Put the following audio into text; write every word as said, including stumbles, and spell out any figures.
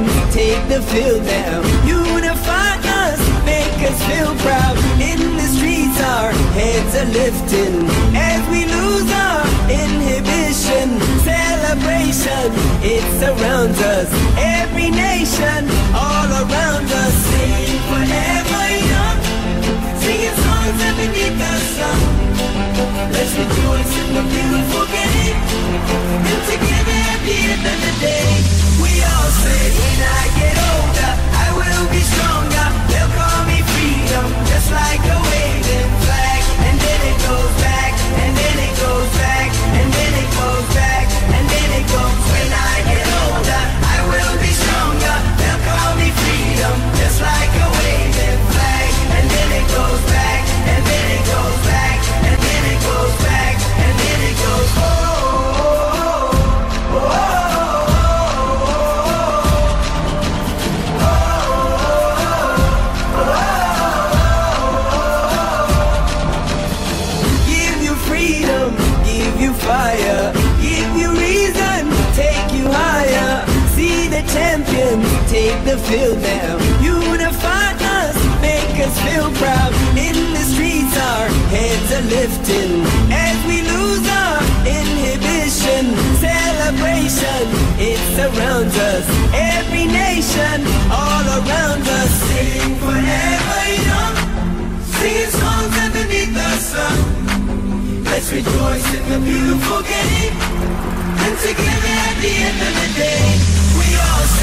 champions take the field now. Unify us, make us feel proud. In the streets our heads are lifting as we lose our inhibition. Celebration, it surrounds us. Every nation, all around us. Sing forever young, singing songs underneath the sun. Let's rejoice in the beautiful game, and together at the end of the day, we all say, when I get older, I will be stronger. They'll call me freedom, just like a waving flag. And then it goes back, and then it goes back, and then it goes back, and then it goes. When I get older, I will be stronger. They'll call me freedom, just like a waving flag. And then it goes back, and then it goes back, and then it goes back, and then it goes. Oh, oh, oh, oh, oh. Give you freedom, give you fire, give you reason, take you higher. See the champions take the field now. Unify us, make us feel proud. In the streets our heads are lifting as we lose our inhibition. Celebration, it surrounds us. Every nation, all around us. Sing forever young, singing songs underneath the sun. Let's rejoice in the beautiful game, and together at the end of the day, we all